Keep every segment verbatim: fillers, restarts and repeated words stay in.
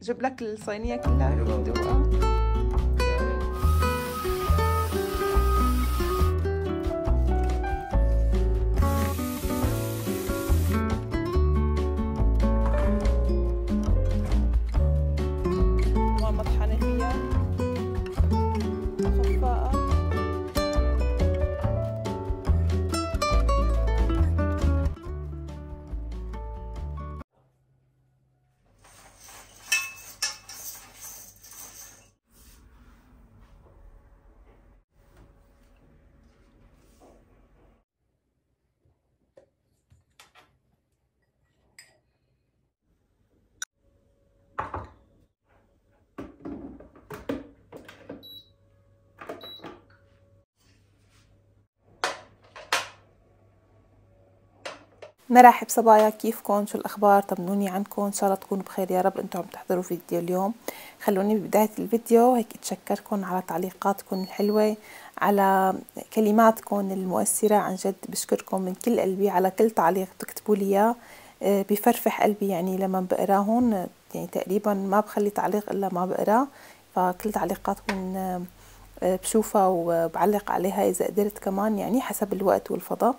جيب لك الصينية كلها ندوقها. ماما طحنة فيها خفاقة. مرحب صبايا، كيفكن؟ شو الاخبار؟ طمنوني عنكم، ان شاء الله تكونوا بخير يا رب. انتم عم تحضروا فيديو اليوم. خلوني ببدايه الفيديو هيك اتشكركم على تعليقاتكم الحلوه، على كلماتكم المؤثره. عن جد بشكركم من كل قلبي على كل تعليق بتكتبوا لي اياه، بفرفح قلبي يعني لما بقراهم. يعني تقريبا ما بخلي تعليق الا ما بقراه، فكل تعليقاتكم بشوفها وبعلق عليها اذا قدرت كمان، يعني حسب الوقت والفضاء.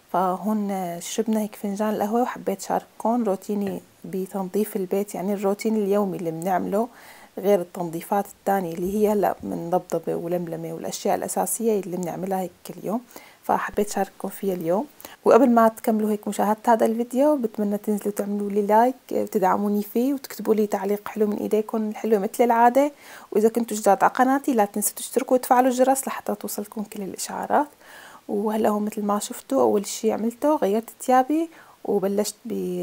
فهون شربنا هيك فنجان القهوة، وحبيت شارككم روتيني بتنظيف البيت، يعني الروتين اليومي اللي بنعمله غير التنظيفات الثانية اللي هي هلا من ضبضبة ولملمة والأشياء الأساسية اللي بنعملها هيك كل يوم. فحبيت شارككم فيها اليوم. وقبل ما تكملوا هيك مشاهدة هذا الفيديو، بتمنى تنزلوا تعملوا لي لايك وتدعموني فيه، وتكتبوا لي تعليق حلو من ايديكم الحلوة مثل العادة. وإذا كنتوا جداد على قناتي لا تنسوا تشتركوا وتفعلوا الجرس لحتى توصلكم كل الإشعارات. وهلا هو مثل ما شفتوا اول شيء عملته غيرت ثيابي وبلشت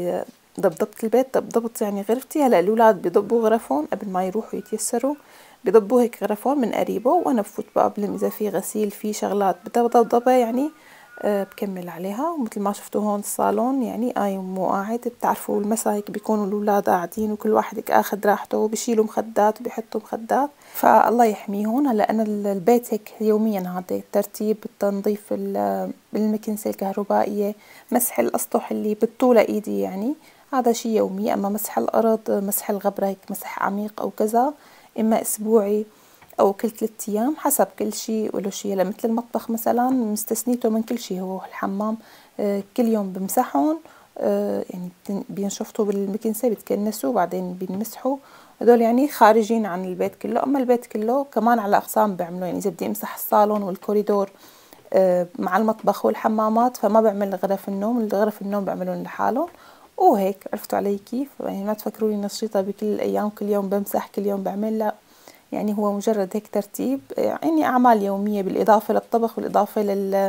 بضبضبت البيت. ضبضبت يعني غرفتي. هلا الاولاد بضبوا غرفهم قبل ما يروحوا يتيسروا، بضبوا هيك غرفهم من قريبه، وانا بفوت بقبلهم اذا في غسيل في شغلات بدها ضبضبه يعني أه بكمل عليها. ومثل ما شفتوا هون الصالون يعني قايم مو قاعد. بتعرفوا المسا هيك بيكونوا الاولاد قاعدين وكل واحد هيك اخذ راحته وبشيلوا مخدات وبيحطوا مخدات، فالله يحميهم. هلا انا البيت هيك يوميا هذا الترتيب، التنظيف، بالمكنسه الكهربائيه، مسح الاسطح اللي بالطول ايدي، يعني هذا شيء يومي. اما مسح الارض، مسح الغبره هيك مسح عميق او كذا، اما اسبوعي او كل ثلاث ايام حسب كل شيء وله شيء. هلا مثل المطبخ مثلا مستثنيته من كل شيء، هو الحمام آه كل يوم بمسحهم، آه يعني بينشفطوا بالمكنسه بتكنسوا وبعدين بينمسحوا. هدول يعني خارجين عن البيت كله. اما البيت كله كمان على اقسام بعمله، يعني اذا بدي امسح الصالون والكوريدور آه مع المطبخ والحمامات فما بعمل غرف النوم، غرف النوم بعملهم لحالهم. وهيك عرفتوا علي كيف؟ يعني ما تفكروني نشيطه بكل الايام كل يوم بمسح كل يوم بعمل، لا، يعني هو مجرد هيك ترتيب، يعني أعمال يومية بالإضافة للطبخ بالإضافة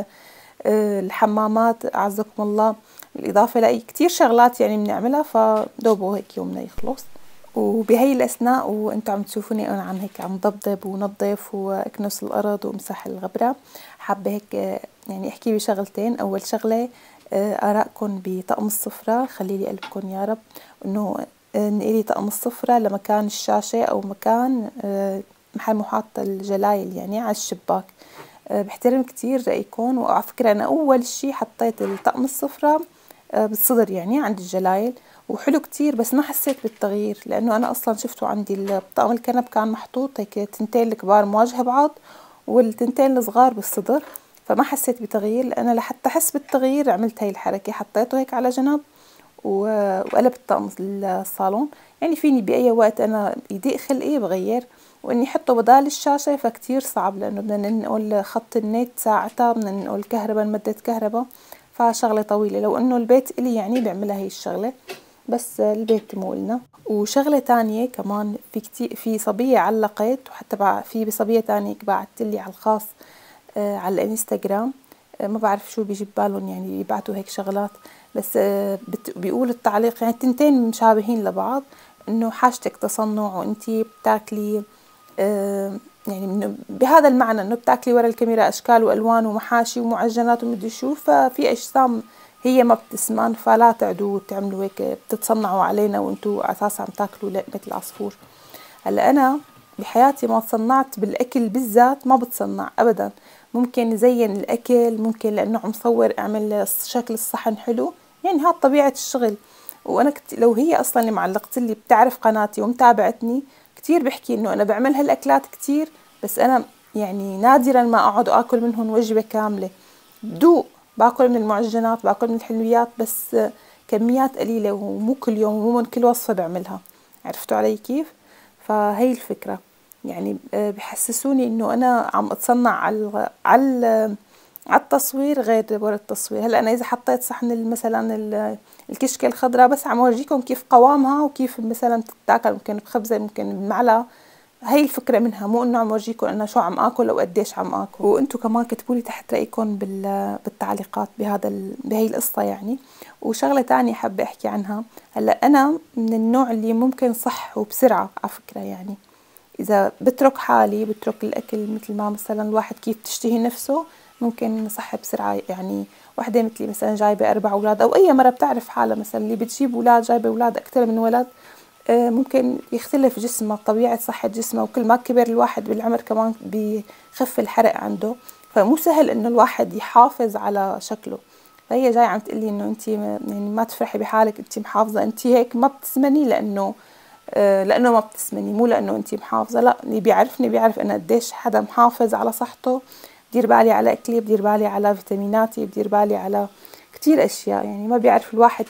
للحمامات أعزكم الله، بالإضافة لأي كتير شغلات يعني بنعملها. فدوبه هيك يومنا يخلص. وبهي الأثناء وأنتم عم تشوفوني أنا عم هيك عم ضبضب ونظف وأكنس الأرض وأمسح الغبرة، حابة هيك يعني أحكي بشغلتين. أول شغلة آرائكم بطقم السفرة، خلي لي قلبكم يا رب إنه نقلي طقم السفرة لمكان الشاشة أو مكان محل محاط الجلايل يعني على الشباك. بحترم كتير رأيكم. وعلى فكرة أنا أول شي حطيت الطقم السفرة بالصدر يعني عند الجلايل، وحلو كتير، بس ما حسيت بالتغيير لأنه أنا أصلا شفته عندي الطقم الكنب كان محطوط هيك تنتين الكبار مواجهة بعض والتنتين الصغار بالصدر، فما حسيت بتغيير. لأنا لحتى أحس بالتغيير عملت هاي الحركة، حطيته هيك على جنب وقلبت طقم الصالون. يعني فيني بأي وقت أنا يضيق خلقي بغير، وإني حطه بدال الشاشة فكتير صعب لأنه بدنا ننقل خط النت ساعتها، بدنا ننقل كهرباء نمدد كهرباء، فشغلة طويلة. لو إنه البيت إلي يعني بعملها هي الشغلة، بس البيت مو إلنا. وشغلة تانية كمان، في كتير في صبية علقت، وحتى في بصبية تانية بعتلي على الخاص آه على الانستغرام، آه ما بعرف شو بيجيب بالهم يعني يبعتوا هيك شغلات، بس آه بيقول التعليق يعني تنتين مشابهين لبعض، انه حاجتك تصنع وانتي بتاكلي آه يعني بهذا المعنى انه بتاكلي ورا الكاميرا اشكال والوان ومحاشي ومعجنات ومدري شو، ففي اجسام هي ما بتسمن، فلا تعدوا تعملوا هيك بتتصنعوا علينا وانتوا اساسا عم تاكلوا لقمة العصفور. هلا انا بحياتي ما تصنعت بالاكل بالذات، ما بتصنع ابدا. ممكن زين الاكل، ممكن لانه عم صور اعمل شكل الصحن حلو، يعني هاد طبيعة الشغل. وانا كت... لو هي اصلا اللي معلقت لي بتعرف قناتي ومتابعتني كتير بحكي انه انا بعمل هالاكلات كتير، بس انا يعني نادرا ما اقعد اكل منهم وجبة كاملة. بدوق باكل من المعجنات، باكل من الحلويات، بس كميات قليلة ومو كل يوم ومو من كل وصفة بعملها. عرفتوا علي كيف؟ فهي الفكرة. يعني بحسسوني انه انا عم اتصنع على على على التصوير غير ورا التصوير. هلا انا اذا حطيت صحن مثلا الكشكة الخضراء بس عم اورجيكم كيف قوامها وكيف مثلا تتاكل، ممكن بخبزة ممكن بمعلقة. هي الفكرة منها، مو انه عم اورجيكم انا شو عم اكل او قديش عم اكل. وانتم كمان كتبوا لي تحت رايكم بالتعليقات بهذا ال... بهي القصة يعني. وشغلة تانية حابة احكي عنها. هلا انا من النوع اللي ممكن صح وبسرعة على فكرة، يعني اذا بترك حالي بترك الاكل مثل ما مثلا الواحد كيف تشتهي نفسه ممكن صح بسرعة. يعني وحدة مثلي مثلا جايبة اربع اولاد، او اي مرة بتعرف حالها مثلا اللي بتجيب اولاد جايبة اولاد اكثر من ولد، ممكن يختلف جسمه، طبيعة صحة جسمه، وكل ما كبر الواحد بالعمر كمان بيخف الحرق عنده، فمو سهل انه الواحد يحافظ على شكله. فهي جاي عم تقلي انه انت يعني ما تفرحي بحالك، انت محافظة، انت هيك ما بتسمني لانه لانه ما بتسمني، مو لانه انت محافظة. لا، اللي بيعرفني بيعرف انا قديش حدا محافظ على صحته. بدير بالي على اكلي، بدير بالي على فيتاميناتي، بدير بالي على كتير اشياء. يعني ما بيعرف الواحد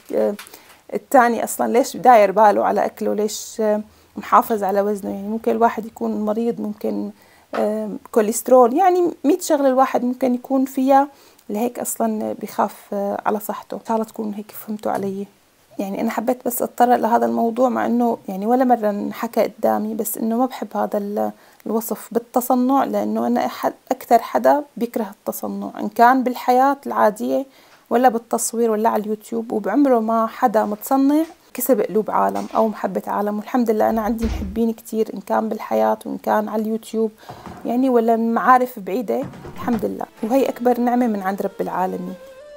التاني اصلا ليش داير باله على اكله، ليش محافظ على وزنه. يعني ممكن الواحد يكون مريض، ممكن كوليسترول، يعني مية شغله الواحد ممكن يكون فيها، لهيك اصلا بخاف على صحته. ان شاء الله تكونوا هيك فهمتوا علي. يعني انا حبيت بس اتطرق لهذا الموضوع، مع انه يعني ولا مره انحكى قدامي، بس انه ما بحب هذا الوصف بالتصنع، لانه انا أحد اكثر حدا بيكره التصنع، ان كان بالحياه العاديه ولا بالتصوير ولا على اليوتيوب. وبعمره ما حدا متصنع كسب قلوب عالم او محبة عالم. والحمد لله انا عندي محبين كتير، ان كان بالحياة وان كان على اليوتيوب يعني، ولا من معارف بعيدة، الحمد لله. وهي اكبر نعمة من عند رب العالمين.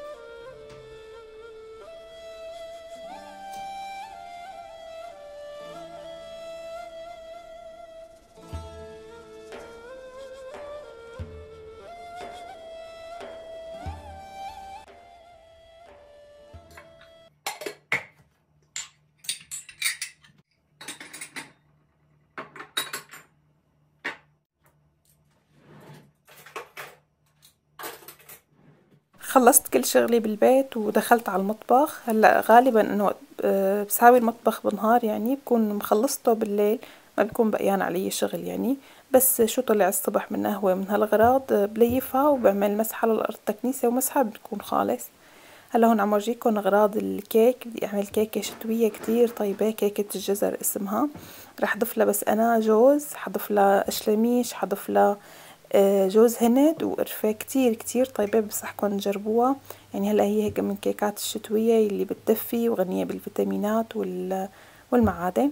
خلصت كل شغلي بالبيت ودخلت على المطبخ. هلا غالبا انه بساوي المطبخ بالنهار، يعني بكون مخلصته بالليل، ما بيكون بقيان علي شغل يعني. بس شو طلع الصبح من قهوة من هالغراض بليفها وبعمل مسحة للأرض تكنيسة ومسحة بتكون خالص. هلا هون عم ورجيكم اغراض الكيك. بدي اعمل كيكة شتوية كتير طيبة، كيكة الجزر اسمها. رح اضيف لها بس انا جوز، حضيف لها اشلميش، حضيف لها جوز هند وقرفة. كتير كتير طيبة، بنصحكم تجربوها. يعني هلا هي هيك من كيكات الشتوية اللي بتدفي وغنية بالفيتامينات والمعادن.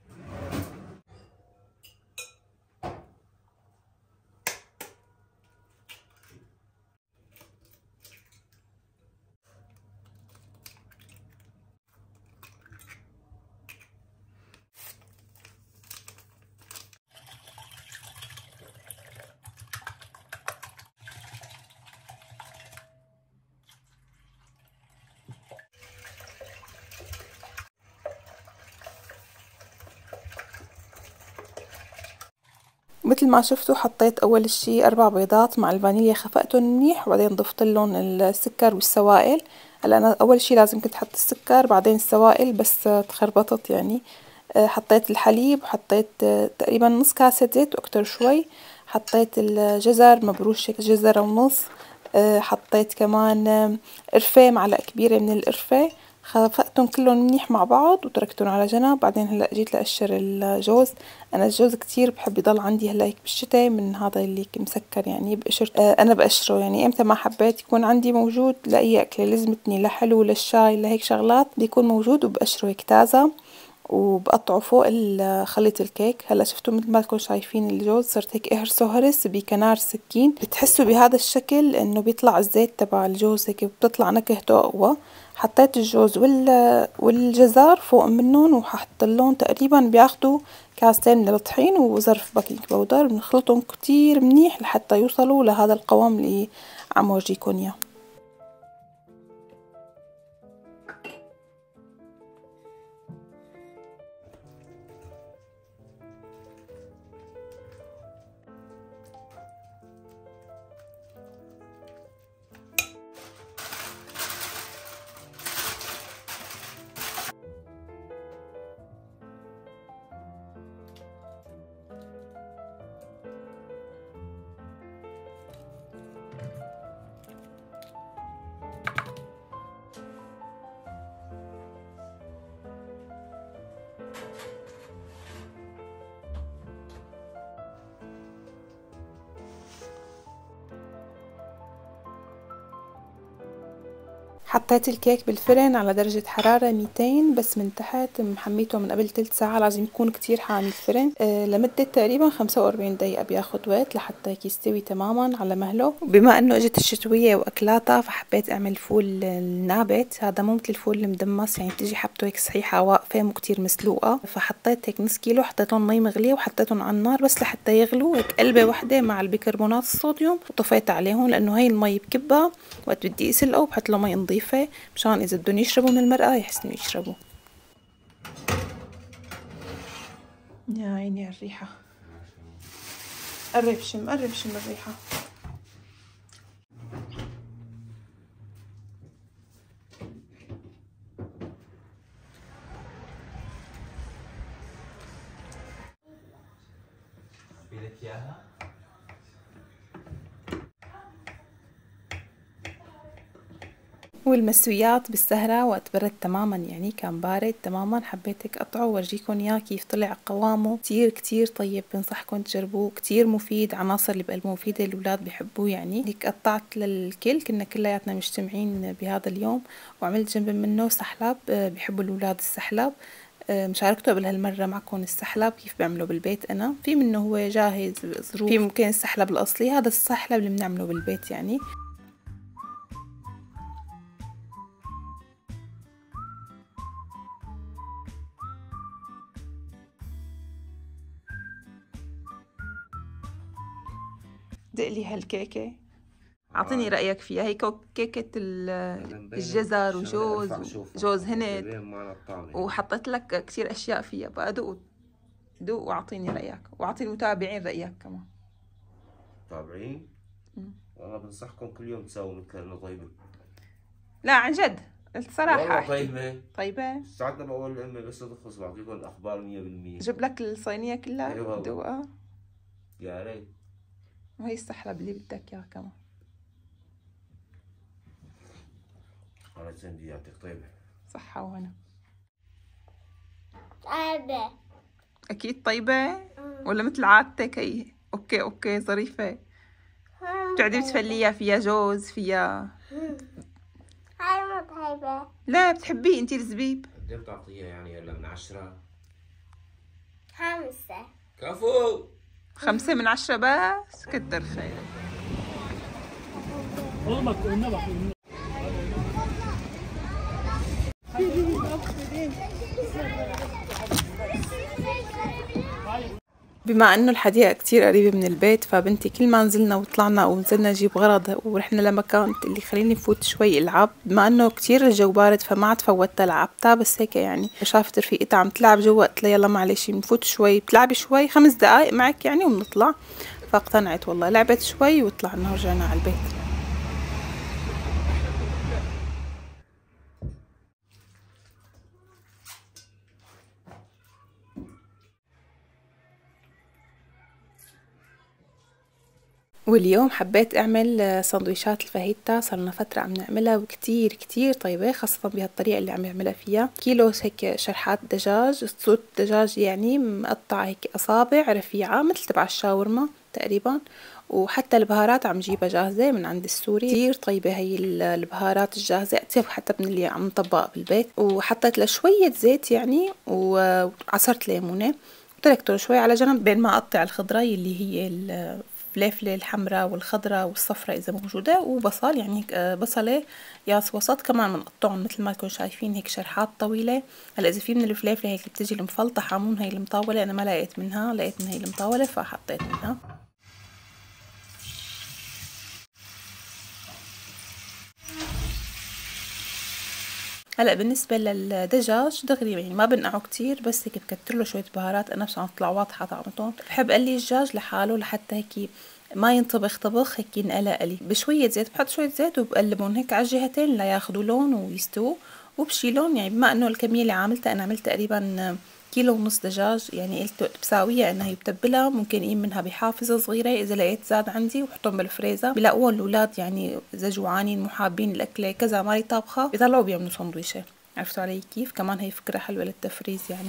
مثل ما شفتوا حطيت اول شي اربع بيضات مع الفانيليا، خفقتهم منيح، وبعدين ضفت لهم السكر والسوائل. هلا انا اول شي لازم كنت احط السكر بعدين السوائل، بس تخربطت يعني. حطيت الحليب وحطيت تقريبا نص كاسة زيت واكتر شوي. حطيت الجزر مبروش هيك جزرة ونص. حطيت كمان قرفة، معلقة كبيرة من القرفة. خفقتهم كلهم منيح مع بعض وتركتهم على جنب. بعدين هلا جيت لأقشر الجوز. انا الجوز كتير بحب يضل عندي هلا هيك بالشتاء، من هذا اللي مسكر يعني بقشر. آه انا بقشره يعني امتى ما حبيت يكون عندي موجود لاي اكله لزمتني، لحلو للشاي لهيك شغلات بيكون موجود، وبقشره هيك تازه وبقطعه فوق خليط الكيك. هلا شفتوا مثل ما انكم شايفين الجوز صرت هيك اهرسه هرس بكنار سكين. بتحسوا بهذا الشكل انه بيطلع الزيت تبع الجوز هيك بتطلع نكهته اقوى. حطيت الجوز وال والجزر فوق منهم، وحط لهم تقريبا بياخدوا كاستين من الطحين وظرف بيكنج باودر. بنخلطهم كتير منيح لحتى يوصلوا لهذا القوام اللي عم ورجيكم اياه. حطيت الكيك بالفرن على درجة حرارة مئتين، بس من تحت محميته من قبل تلت ساعة، لازم يكون كتير حامي الفرن. أه لمدة تقريبا خمسة وأربعين دقيقة بياخد وقت لحتى هيك يستوي تماما على مهله. بما انه اجت الشتوية واكلاتها فحبيت اعمل فول النابت. هذا مو مثل الفول المدمس، يعني بتيجي حبته هيك صحيحة واقفة مو كتير مسلوقة. فحطيت هيك نص كيلو، حطيتهم مي مغلية وحطيتهم على النار بس لحتى يغلوا هيك قلبة واحدة مع البيكربونات الصوديوم، وطفيت عليهم لانه هي المي بكبها وقت بدي اسلقه بحط له مي نظيفة مشان اذا بدهم يشربوا من المرقة يحسنوا يشربوا. يا عيني على الريحة، قرب شم قرب شم الريحة. بدك اياها؟ والمسويات بالسهرة وقت برد تماما، يعني كان بارد تماما، حبيت هيك اقطعه وورجيكم اياه كيف طلع قوامه. كتير كتير طيب، بنصحكم تجربوه، كتير مفيد، عناصر اللي بقلبه مفيدة، الاولاد بيحبوه. يعني هيك قطعت للكل، كنا كلياتنا مجتمعين بهذا اليوم، وعملت جنب منه سحلب، بيحبوا الاولاد السحلب. مشاركته قبل هالمرة معكم السحلب كيف بعمله بالبيت. أنا في منه هو جاهز ظروف، في ممكن السحلب الأصلي، هذا السحلب اللي بنعمله بالبيت يعني. دقلي هالكيكة، اعطيني رأيك فيها. هي كيكة الجزر وجوز وجوز هند، وحطيت لك كثير أشياء فيها. بقى دوق دوق واعطيني رأيك، واعطي المتابعين رأيك كمان. متابعين؟ والله بنصحكم كل يوم تساووا مثل كأنه طيبة. لا عن جد الصراحة والله طيبة طيبة. ساعتنا بقول لأمي بس تخلص بعطيكم الأخبار مية بالمية. جيب لك الصينية كلها. أيوة دوقها يا ريت. وهي السحلب اللي بدك اياها كمان. على سندي يعطيك طيبة. صحة وهنا. طيبة. أكيد طيبة ولا مثل عادتك هي؟ أوكي أوكي ظريفة. بتقعدي بتفليها فيها جوز فيها. هاي مو طيبة. لا بتحبيه انتي الزبيب. قد ايه بتعطيها يعني هلا من عشرة؟ خمسة. كفو. خمسة من عشرة بس، كتر خيرك. بما انه الحديقة كتير قريبة من البيت، فبنتي كل ما نزلنا وطلعنا ونزلنا نجيب غرض ورحنا لمكان اللي خليني نفوت شوي العب. بما انه كتير الجو بارد فما عاد فوتها لعبتها، بس هيك يعني شافت رفيقتها عم تلعب جوا قلت لها يلا معلش بنفوت شوي بتلعبي شوي خمس دقايق معك يعني وبنطلع. فاقتنعت والله، لعبت شوي وطلعنا ورجعنا على البيت. واليوم حبيت اعمل سندويشات الفاهيتا، صرنا فترة عم نعملها وكتير كتير طيبة، خاصة بهالطريقة اللي عم يعملها فيها. كيلو هيك شرحات دجاج، صوت دجاج يعني مقطع هيك اصابع رفيعة مثل تبع الشاورما تقريبا، وحتى البهارات عم جيبها جاهزة من عند السوري. كتير طيبة هي البهارات الجاهزة، أطيب حتى من اللي عم نطبقها بالبيت. وحطيت له شوية زيت يعني وعصرت ليمونة وتركته شوي على جنب بين ما أقطع الخضرة اللي هي الفليفلة الحمراء والخضراء والصفراء إذا موجودة، وبصل يعني هيك بصلة ياس وسط كمان بنقطعهم مثل ما تكونوا شايفين هيك شرحات طويلة. هلا إذا في من الفليفلة هيك بتجي المفلطة حامون، هي المطاولة أنا ما لقيت منها، لقيت من هي المطاولة فحطيت منها. هلا بالنسبة للدجاج دغري يعني ما بنقعه كتير، بس هيك بكتر له شوية بهارات أنا مشان تطلع واضحة طعمتهم. بحب قلي الدجاج لحاله لحتى هيك ما ينطبخ طبخ، هيك ينقلى قلي بشوية زيت، بحط شوية زيت وبقلبهم هيك على الجهتين لياخدوا لون ويستووا وبشيلهم. يعني بما انه الكمية اللي عملتها انا عملت تقريبا كيلو ونص دجاج، يعني قلت بساويها انها هي بتبلها، ممكن اقيم منها بحافظة صغيرة اذا لقيت زاد عندي وحطهم بالفريزر. بلاقوهم الاولاد يعني اذا جوعانين محابين الاكلة كذا مالي طابخة بيطلعوا بيعملوا سندويشة. عرفتوا علي كيف؟ كمان هي فكرة حلوة للتفريز يعني.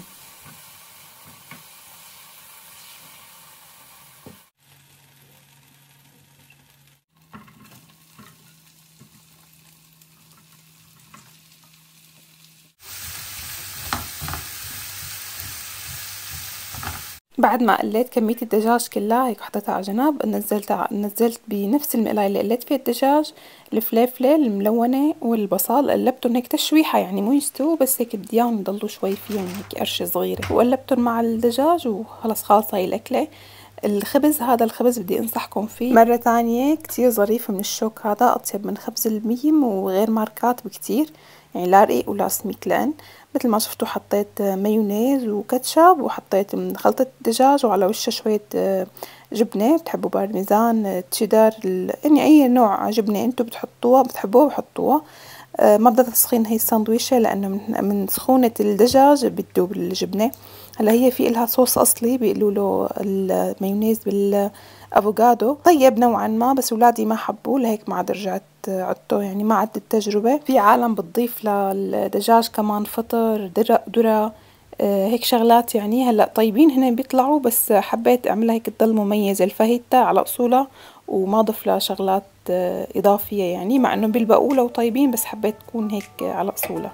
بعد ما قليت كمية الدجاج كلها هيك حطيتها على جنب، نزلتها نزلت بنفس المقلاية اللي قليت فيها الدجاج الفليفلة الملونة والبصل، قلبتهم هيك تشويحة يعني مو يستووا، بس هيك بدي اياهم يضلوا شوي فيهم هيك قرشة صغيرة، وقلبتهم مع الدجاج وخلص خالصة هي الأكلة. الخبز هذا الخبز بدي انصحكم فيه مرة تانية، كتير ظريف من الشوك، هذا اطيب من خبز الميم وغير ماركات بكتير، يعني لا رقيق ولا سميك. لان مثل ما شفتوا حطيت مايونيز وكاتشب وحطيت من خلطة الدجاج وعلى وشها شوية جبنة، بتحبوا بارميزان تشيدر يعني اي نوع جبنة انتو بتحطوها بتحبوها بحطوها. ما بدها تسخين هي الساندويشة لانه من, من سخونة الدجاج بتذوب الجبنة. هلا هي في إلها صوص اصلي بيقولوا له المايونيز بالافوكادو، طيب نوعا ما، بس اولادي ما حبوه لهيك ما عاد رجعت عدته، يعني ما عدت التجربة. في عالم بتضيف للدجاج كمان فطر ذرة ذرة هيك شغلات، يعني هلا طيبين هنا بيطلعوا، بس حبيت اعملها هيك تضل مميزة، الفاهيتا على اصولها وما ضف لها شغلات اضافية، يعني مع انه بالبقولة وطيبين بس حبيت تكون هيك على اصولها.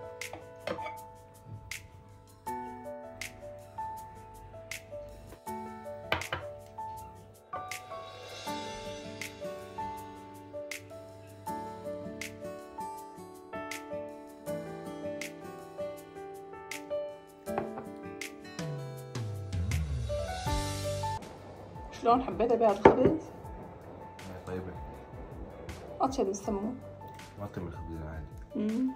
شلون حبيتها بهذا الخبز؟ طيبة. أطيب بسموه. أطيب من الخبز العادي. امم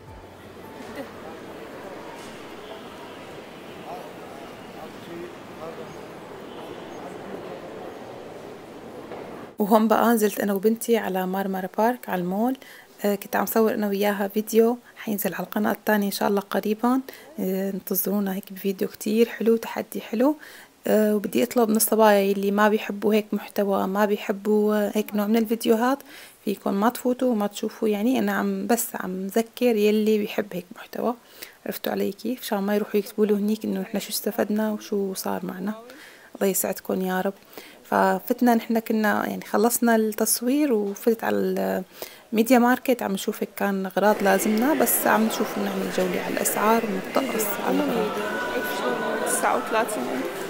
وهون بقى نزلت أنا وبنتي على مارمارا بارك على المول. آه كنت عم صور أنا وياها فيديو حينزل على القناة الثانية إن شاء الله قريبا. آه انتظرونا هيك بفيديو كتير حلو، تحدي حلو. أه وبدي اطلب من الصبايا اللي ما بيحبوا هيك محتوى، ما بيحبوا هيك نوع من الفيديوهات، فيكم ما تفوتوا وما تشوفوا، يعني انا عم بس عم ذكر يلي بيحب هيك محتوى. عرفتوا علي كيف؟ عشان ما يروحوا يكتبوا له هنيك انه نحن شو استفدنا وشو صار معنا. الله يسعدكم يا رب. ففتنا نحن كنا يعني خلصنا التصوير وفتت على الميديا ماركت عم نشوف هيك كان اغراض لازمنا، بس عم نشوف نعمل جولة على الاسعار ونتطقص على الاغراض. تسعة وثلاثين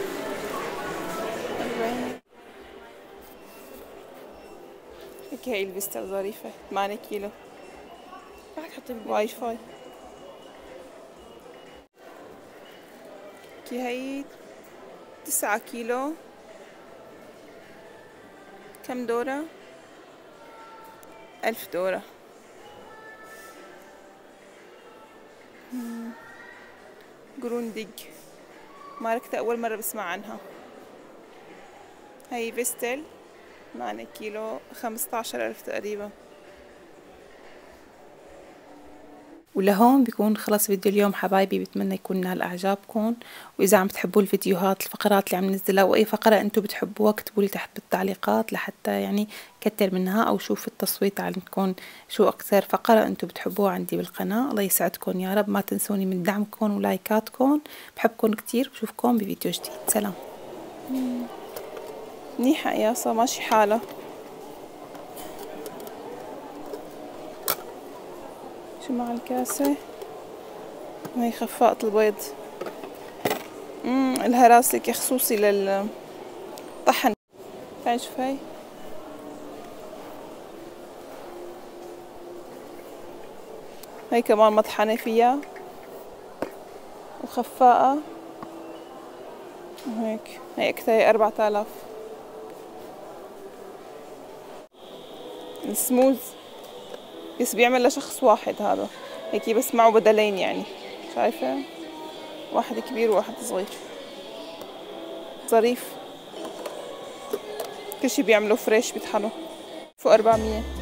هيك هاي الفيستا ظريفة، ثمانية كيلو. راح تحطي واي فاي. كي هاي تسعة كيلو. كم دورة؟ ألف دورة. جرونديج ماركتها أول مرة بسمع عنها. هاي فيستل ثمانية كيلو خمسة عشر ألف تقريبا. ولهون بيكون خلص فيديو اليوم حبايبي، بتمنى يكون نال اعجابكم، واذا عم تحبوا الفيديوهات الفقرات اللي عم ننزلها واي فقره انتم بتحبوها اكتبوا لي تحت بالتعليقات لحتى يعني كتر منها، او شوف التصويت عندكم شو اكثر فقره انتم بتحبوها عندي بالقناه. الله يسعدكم يا رب، ما تنسوني من دعمكم ولايكاتكم، بحبكم كتير، بشوفكم بفيديو جديد. سلام. منيحه قياسه ماشي حالها. مع الكاسة وهي خفاقة البيض. امم الها راسك خصوصي للطحن. تعال شوف هاي. هاي كمان مطحنة فيها وخفاقة وهيك. هي اكتاي أربعة آلاف. السموز بس بيعمل لشخص واحد هذا هيك، بس معه بدلين يعني، شايفة؟ واحد كبير وواحد صغير. ظريف، كل شي بيعملوا فريش بيطحنوا. فوق أربعمية.